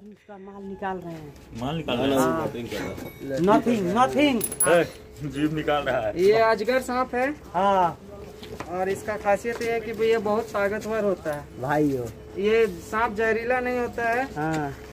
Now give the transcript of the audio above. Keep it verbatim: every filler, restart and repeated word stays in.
इसका माल निकाल रहे हैं। माल निकाल रहा है। नथिंग नथिंग जीभ निकाल रहा है। ये अजगर सांप है हाँ और इसका खासियत ये है कि ये बहुत ताकतवर होता है भाई हो। ये सांप जहरीला नहीं होता है। हाँ